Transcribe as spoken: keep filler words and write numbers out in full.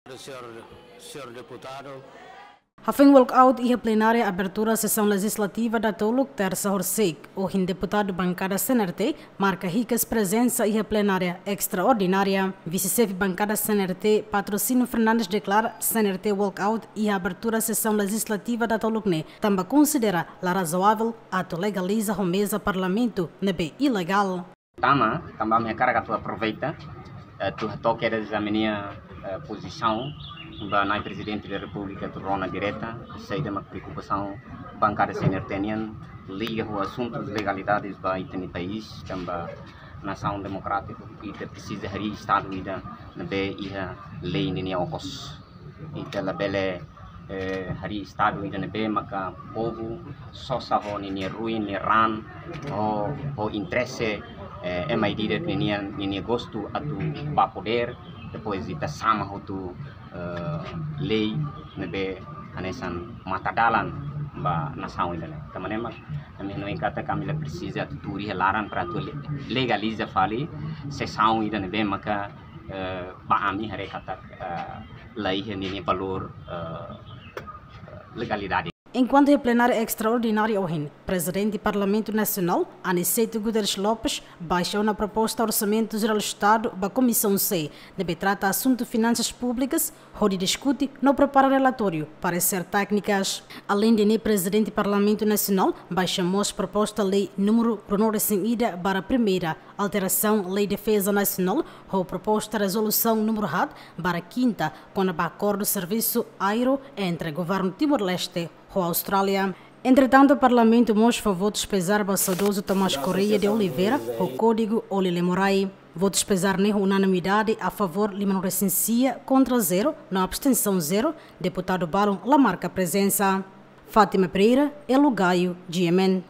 Senhor, senhor deputado. Hafeng walkout e a plenária abertura a sessão legislativa da Toluk terça horsek. O deputado bancada C N R T marca ricas presença e a plenária extraordinária. Vice-chefe bancada C N R T Patrocínio Fernandes declara C N R T walkout e a abertura a sessão legislativa da Toluk também considera la razoável ato legaliza a mesa parlamento nebe ilegal. Tama, também minha carga tu aproveita, tu toqueres a minha posição na presidente da República tu rona direta, sei de uma preocupação bancária C N R T liga o assunto de legalidades para o país, também nação democrática e precisa de Estado e da lei nem ocos e da bela hari Estado e da nebe maka povo só savo nem ruim nem ran o o interesse é mais direto nem nem gosto a tu para poder depois ita sama tu lei nebe anesan matadalan ba nação ainda também mas também não encata kami la precisa tuturi helaran para tu legaliza fali sessão ainda nebe maka bahami hare kata lei nem valor legalidade. Enquanto a plenária extraordinária hoje, presidente do Parlamento Nacional, Aniceto Guterres Lopes, baixou na proposta Orçamento Geral do Estado da Comissão C, deve tratar assunto finanças públicas, onde discute não prepara relatório, parecer técnicas. Além de presidente do Parlamento Nacional, baixou a proposta lei número ida para a primeira alteração Lei de Defesa Nacional, ou proposta resolução número para a quinta, com o acordo do serviço aéreo entre o governo Timor-Leste e a Austrália. Entretanto, o Parlamento mostra votos pesar para o saudoso Tomás Correia de Oliveira, o Código Olile Morai. Votos pesar na unanimidade a favor de licencia contra zero, na abstenção zero, deputado Barão Lamarca presença. Fátima Pereira, Elo Gaio, G M N.